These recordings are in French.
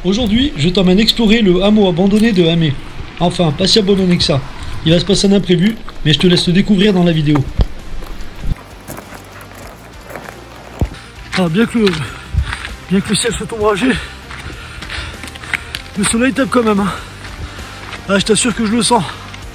Aujourd'hui, je t'emmène explorer le hameau abandonné de Hamé. Enfin, pas si abandonné que ça. Il va se passer un imprévu, mais je te laisse le découvrir dans la vidéo. Ah, bien que le ciel soit ombragé, le soleil tape quand même. Hein. Ah, je t'assure que je le sens.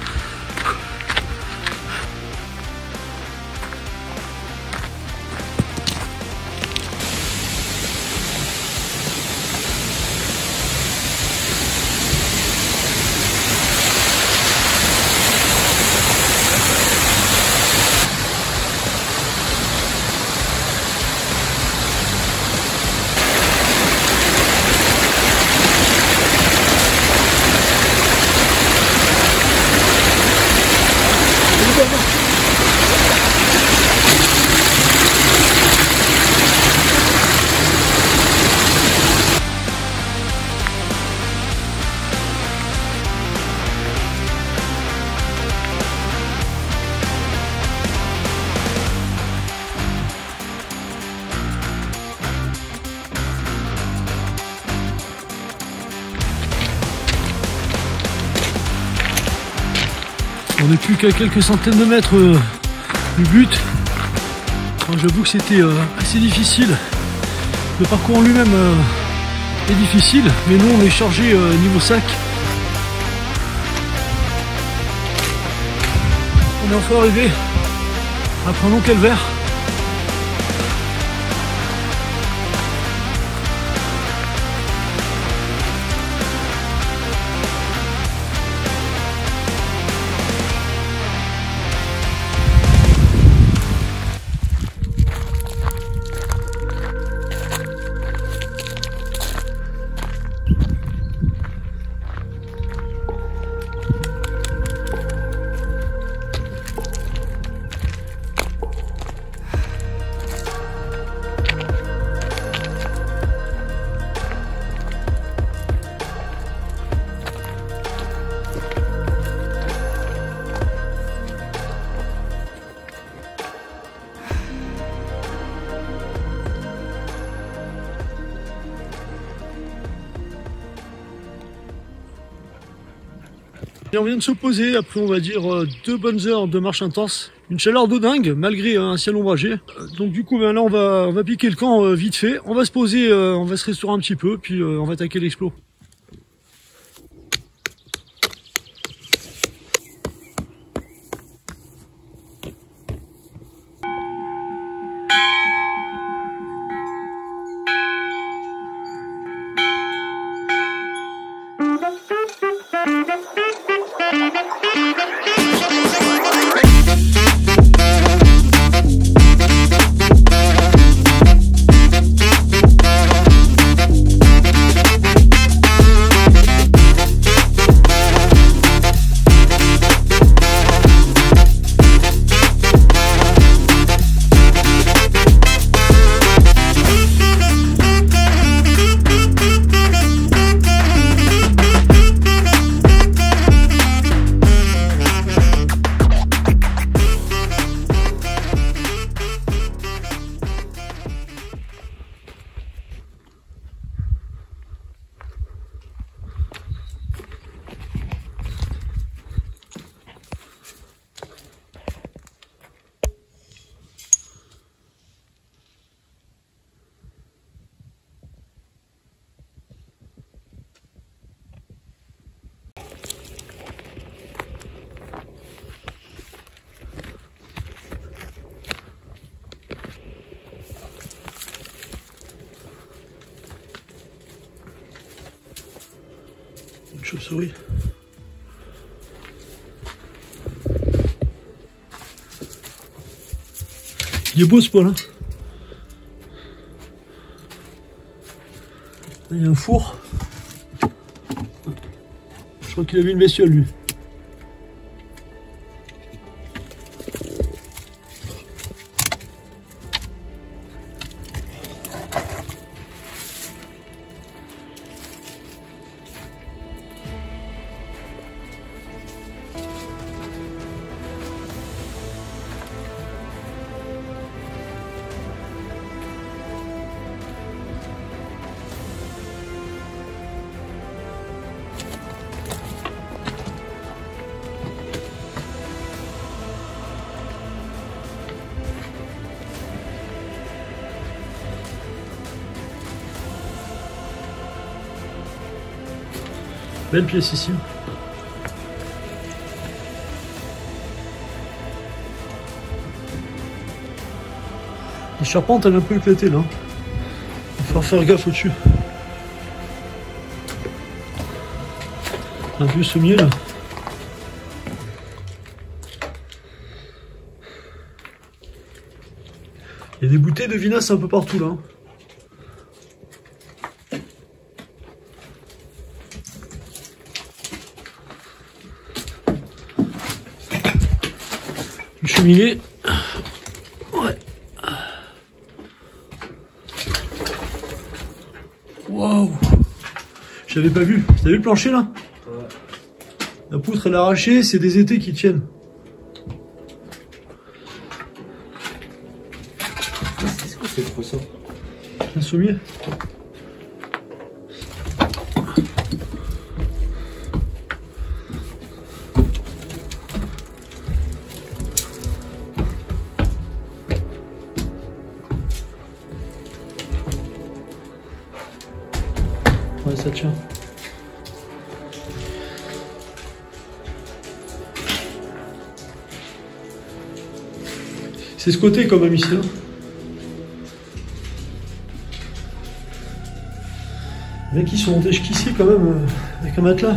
On n'est plus qu'à quelques centaines de mètres du but. J'avoue que c'était assez difficile. Le parcours en lui-même est difficile, mais nous on est chargé niveau sac. On est enfin arrivé après un long calvaire. Et on vient de se poser après on va dire 2 bonnes heures de marche intense. Une chaleur de dingue malgré un ciel ombragé. Donc du coup ben là on va piquer le camp vite fait. On va se poser, on va se restaurer un petit peu puis on va attaquer l'explo. Une chauve-souris. Il est beau ce poil, hein. Il y a un four. Je crois qu'il a vu une bestiole lui. Belle pièce ici. La charpente elle est un peu éclatée là. Il va falloir faire gaffe au-dessus. Un vieux sommier là. Il y a des bouteilles de vinasse un peu partout là. Une cheminée. Ouais. Waouh. J'avais pas vu. T'as vu le plancher là? Ouais. La poutre elle est arrachée, c'est des étais qui tiennent. C'est trop ça. Un sommier. Ouais, ça tient. C'est ce côté quand même ici. Hein. Les mecs qui sont montés jusqu'ici quand même avec un matelas.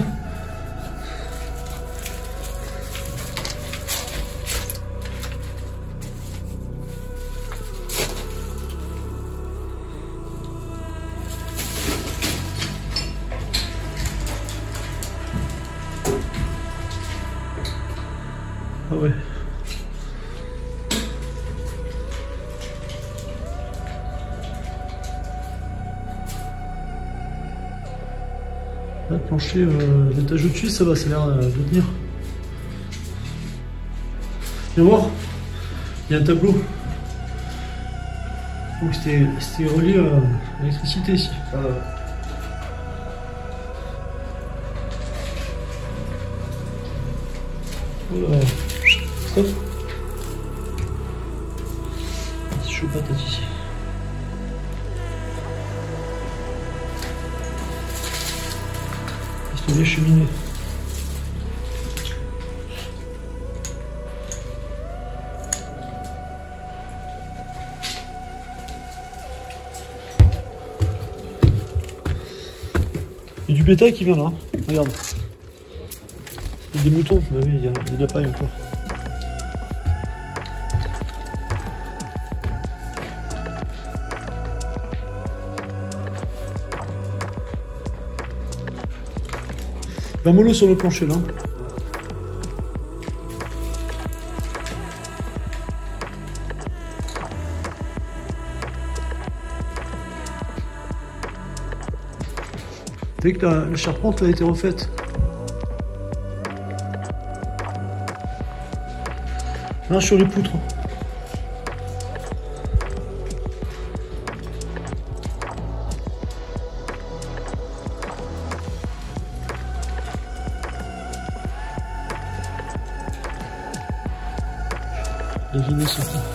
Ah ouais. Là, le plancher, l'étage au-dessus, ça va, ça a l'air de tenir. Viens voir, il y a un tableau. Donc c'était relié à l'électricité ici. Ah ouais. Voilà. Stop. C'est chaud patate ici. Pistolet cheminée. Il y a du bétail qui vient là. Regarde. Il y a des moutons. Bah oui, il y a de la paille encore. Un mollo sur le plancher là. Dès que la charpente a été refaite. Là sur les poutres. Les vinets sont là.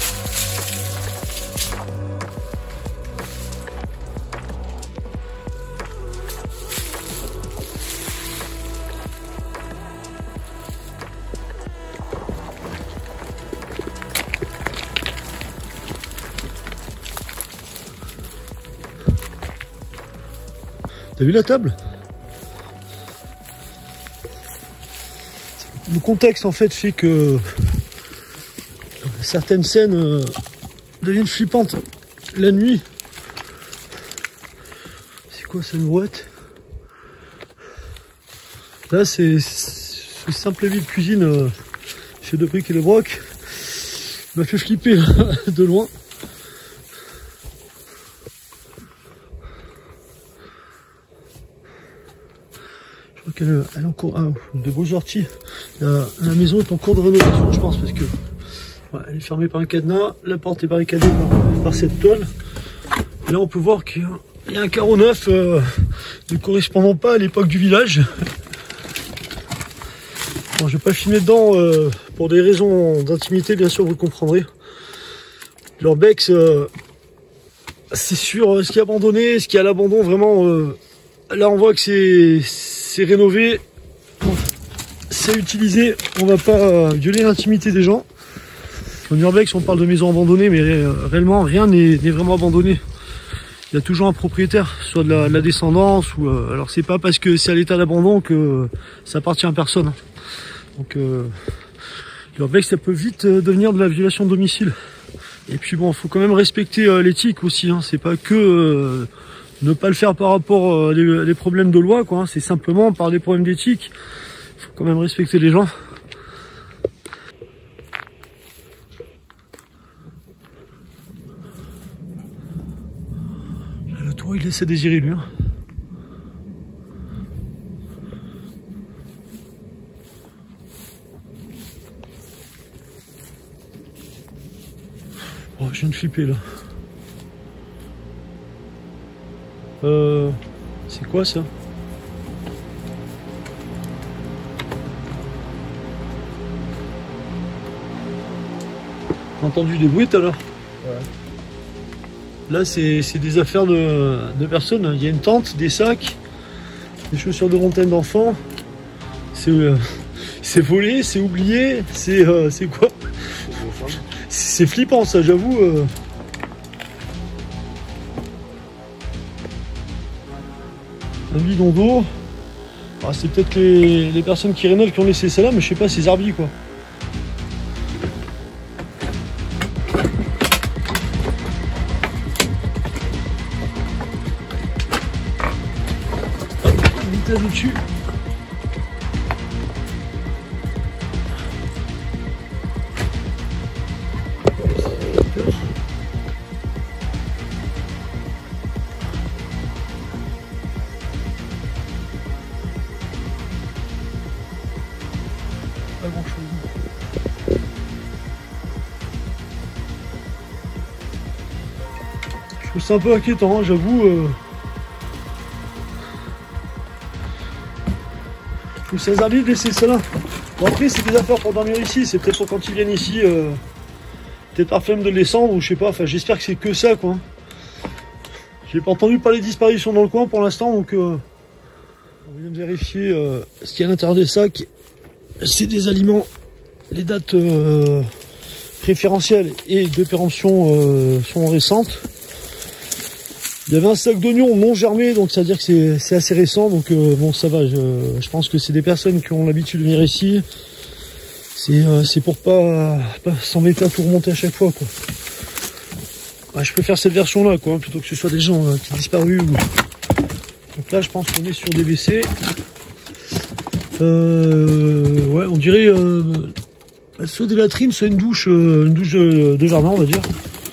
T'as vu la table? Le contexte en fait fait que certaines scènes deviennent flippantes la nuit. C'est quoi cette brouette? Là c'est ce simple évier de cuisine chez Debrick et Le Broc m'a fait flipper de loin. Je crois qu'elle est en cours. Ah, de beaux artis. La maison est en cours de rénovation, je pense, parce que ouais, elle est fermée par un cadenas, la porte est barricadée par cette tôle. Et là on peut voir qu'il y a un carreau neuf ne correspondant pas à l'époque du village. Bon, je vais pas filmer dedans pour des raisons d'intimité, bien sûr, vous le comprendrez. L'urbex, c'est sûr, ce qui est abandonné, ce qui est à l'abandon, vraiment, là on voit que c'est rénové, c'est utilisé, on va pas violer l'intimité des gens. En urbex, on parle de maisons abandonnées, mais réellement rien n'est vraiment abandonné. Il y a toujours un propriétaire, soit de la descendance, ou alors c'est pas parce que c'est à l'état d'abandon que ça appartient à personne. Donc l'urbex, ça peut vite devenir de la violation de domicile. Et puis bon, faut quand même respecter l'éthique aussi, hein. C'est pas que ne pas le faire par rapport à des problèmes de loi, quoi, hein. C'est simplement par des problèmes d'éthique. Faut quand même respecter les gens. Le tour, il laisse à désirer, lui, hein. Oh, je viens de flipper là. C'est quoi ça? T'as entendu des bruits tout à l'heure? Ouais. Là c'est des affaires de personnes. Il y a une tente, des sacs, des chaussures de montagne d'enfants. C'est volé, c'est oublié, c'est quoi? C'est flippant ça, j'avoue. Un bidon d'eau. Ah, c'est peut-être les personnes qui rénovent qui ont laissé ça là, mais je sais pas, c'est zarbi quoi. Vite dessus. Pas grand chose. Je trouve ça un peu inquiétant, hein, j'avoue. Je trouve ça zarbi de laisser ça là. Bon après c'est des affaires pour dormir ici, c'est peut-être pour quand ils viennent ici, peut-être par flemme de le descendre ou je sais pas, enfin j'espère que c'est que ça quoi. J'ai pas entendu parler de disparition dans le coin pour l'instant donc on vient de vérifier ce qu'il y a à l'intérieur des sacs. C'est des aliments, les dates préférentielles et de péremption sont récentes. Il y avait un sac d'oignons non germé, donc ça veut dire que c'est assez récent, donc bon ça va, je pense que c'est des personnes qui ont l'habitude de venir ici. C'est pour pas s'embêter à tout remonter à chaque fois quoi. Ouais, je préfère cette version là quoi, plutôt que ce soit des gens qui ont disparu. Donc là je pense qu'on est sur des WC. Ouais, on dirait soit des latrines, soit une douche de jardin, on va dire.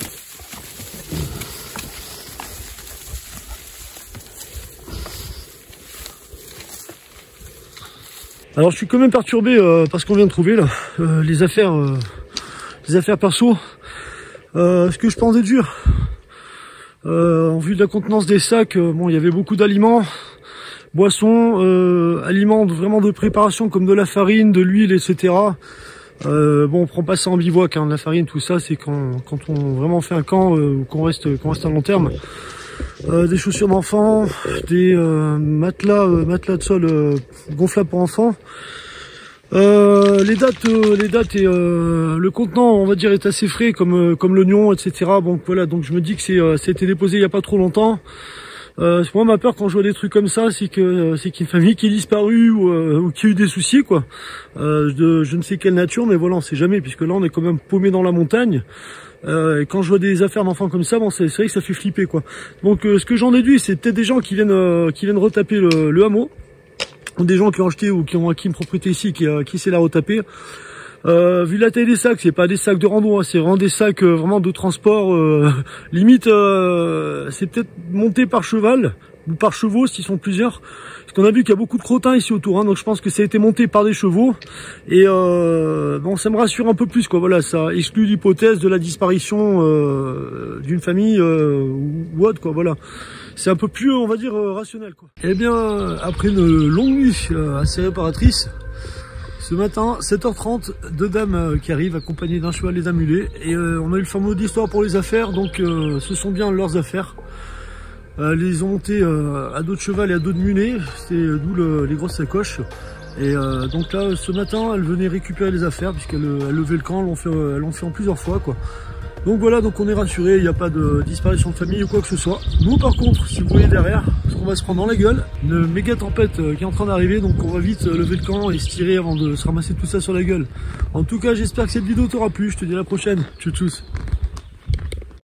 Alors je suis quand même perturbé parce qu'on vient de trouver là les affaires perso. Ce que je pense être dur. En vue de la contenance des sacs, bon, il y avait beaucoup d'aliments. Boissons, aliments vraiment de préparation comme de la farine, de l'huile, etc. Bon, on prend pas ça en bivouac, hein, la farine, tout ça, c'est quand on vraiment fait un camp ou qu'on reste à long terme. Des chaussures d'enfants, des matelas de sol gonflables pour enfants. Les dates et le contenant, on va dire, est assez frais comme l'oignon, etc. Bon, voilà, donc je me dis que ça a été déposé il y a pas trop longtemps. Moi ma peur quand je vois des trucs comme ça, c'est qu'il y a une famille qui est disparue ou qui a eu des soucis quoi, de je ne sais quelle nature, mais voilà on sait jamais puisque là on est quand même paumé dans la montagne. Et quand je vois des affaires d'enfants comme ça, bon c'est vrai que ça fait flipper quoi. Donc ce que j'en déduis, c'est peut-être des gens qui viennent retaper le hameau, ou des gens qui ont acheté ou qui ont acquis une propriété ici qui essaient de la retaper. Vu la taille des sacs, c'est pas des sacs de rando, hein, c'est vraiment des sacs vraiment de transport. Limite, c'est peut-être monté par cheval ou par chevaux s'ils sont plusieurs. Parce qu'on a vu qu'il y a beaucoup de crottins ici autour, hein, donc je pense que ça a été monté par des chevaux. Et bon, ça me rassure un peu plus, quoi. Voilà, ça exclut l'hypothèse de la disparition d'une famille ou autre, quoi. Voilà. C'est un peu plus, on va dire, rationnel, quoi. Eh bien, après une longue nuit assez réparatrice. Ce matin, 7h30, deux dames qui arrivent accompagnées d'un cheval et d'un mulet. Et on a eu le fameux mot d'histoire pour les affaires, donc ce sont bien leurs affaires. les ont montés à dos de cheval et à dos de mulet, c'est d'où les grosses sacoches. Et donc là, ce matin, elle venait récupérer les affaires puisqu'elle levait le camp, elles l'ont fait en plusieurs fois, quoi. Donc voilà, donc on est rassuré, il n'y a pas de disparition de famille ou quoi que ce soit. Nous par contre, si vous voyez derrière, parce qu'on va se prendre dans la gueule, une méga tempête qui est en train d'arriver, donc on va vite lever le camp et se tirer avant de se ramasser tout ça sur la gueule. En tout cas, j'espère que cette vidéo t'aura plu, je te dis à la prochaine, tchou tchous.